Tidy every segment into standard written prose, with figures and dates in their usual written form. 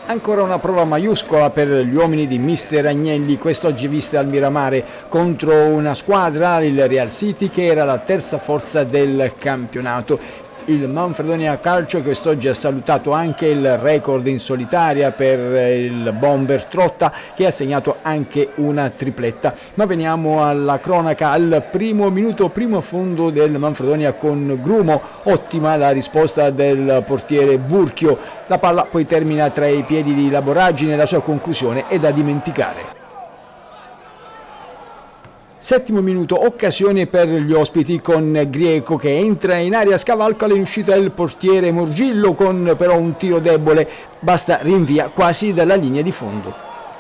Ancora una prova maiuscola per gli uomini di mister Agnelli, quest'oggi vista al Miramare contro una squadra, il Real City, che era la terza forza del campionato. Il Manfredonia Calcio che quest'oggi ha salutato anche il record in solitaria per il bomber Trotta, che ha segnato anche una tripletta. Ma veniamo alla cronaca, al primo minuto, primo fondo del Manfredonia con Grumo, ottima la risposta del portiere Vurchio, la palla poi termina tra i piedi di Laboragine e la sua conclusione è da dimenticare. Settimo minuto, occasione per gli ospiti con Grieco che entra in area, scavalca l'uscita del portiere Morgillo con però un tiro debole, basta rinvia quasi dalla linea di fondo.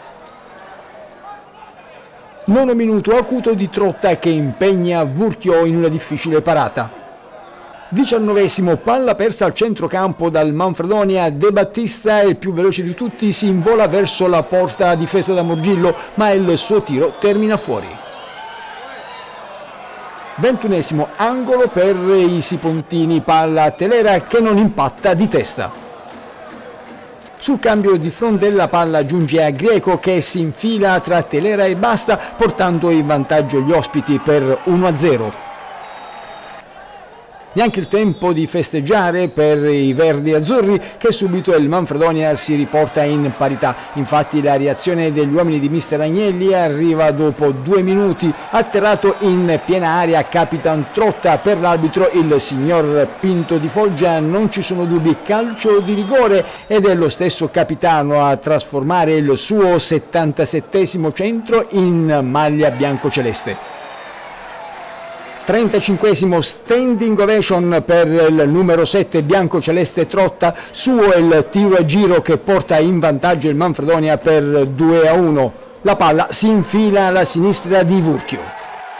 Nono minuto, acuto di Trotta che impegna Vurchio in una difficile parata. 19esimo, palla persa al centrocampo dal Manfredonia, De Battista, il più veloce di tutti, si invola verso la porta difesa da Morgillo, ma il suo tiro termina fuori. 21esimo, angolo per i sipontini, palla a Telera che non impatta di testa. Sul cambio di fronte la palla giunge a Grieco che si infila tra Telera e Basta, portando in vantaggio gli ospiti per 1-0. Neanche il tempo di festeggiare per i verdi azzurri, che subito il Manfredonia si riporta in parità. Infatti la reazione degli uomini di mister Agnelli arriva dopo 2 minuti, atterrato in piena area Capitan Trotta, per l'arbitro il signor Pinto di Foggia non ci sono dubbi, calcio di rigore, ed è lo stesso capitano a trasformare il suo 77esimo centro in maglia biancoceleste. 35esimo, standing ovation per il numero 7 biancoceleste Trotta, suo il tiro a giro che porta in vantaggio il Manfredonia per 2-1. La palla si infila alla sinistra di Vurchio.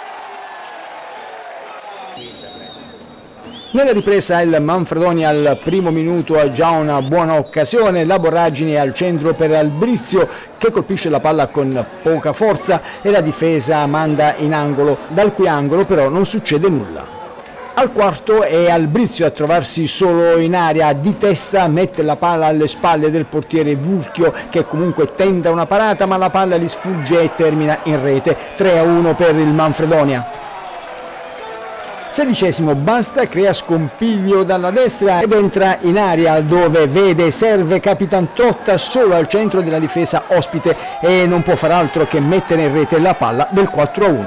Nella ripresa il Manfredonia al primo minuto ha già una buona occasione, la Borragine al centro per Albrizio che colpisce la palla con poca forza e la difesa manda in angolo, dal cui angolo però non succede nulla. Al quarto è Albrizio a trovarsi solo in area, di testa mette la palla alle spalle del portiere Vurchio che comunque tenta una parata ma la palla gli sfugge e termina in rete. 3-1 per il Manfredonia. 16esimo, Basta crea scompiglio dalla destra ed entra in area dove vede serve Capitan Trotta solo al centro della difesa ospite e non può far altro che mettere in rete la palla del 4-1.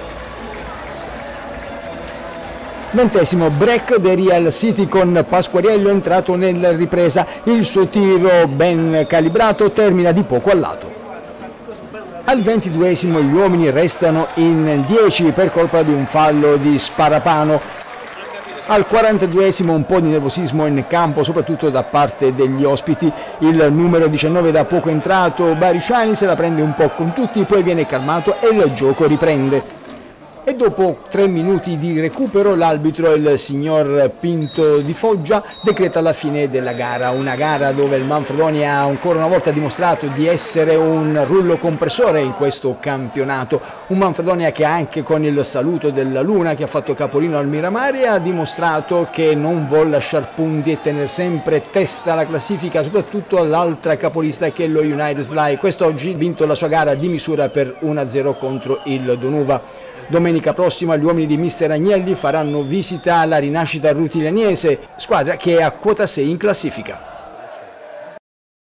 20esimo, break del Real City con Pasquariello entrato nella ripresa, il suo tiro ben calibrato termina di poco al lato. Al 22esimo gli uomini restano in 10 per colpa di un fallo di Sparapano. Al 42esimo un po' di nervosismo in campo, soprattutto da parte degli ospiti. Il numero 19 da poco entrato, Bariciani, se la prende un po' con tutti, poi viene calmato e il gioco riprende. E dopo 3 minuti di recupero l'arbitro, il signor Pinto di Foggia, decreta la fine della gara. Una gara dove il Manfredonia ha ancora una volta dimostrato di essere un rullo compressore in questo campionato. Un Manfredonia che anche con il saluto della Luna che ha fatto capolino al Miramare ha dimostrato che non vuol lasciare punti e tenere sempre testa alla classifica, soprattutto all'altra capolista che è lo United Sly. Quest'oggi ha vinto la sua gara di misura per 1-0 contro il Donuva. Domenica prossima gli uomini di mister Agnelli faranno visita alla Rinascita Rutilianese, squadra che è a quota 6 in classifica.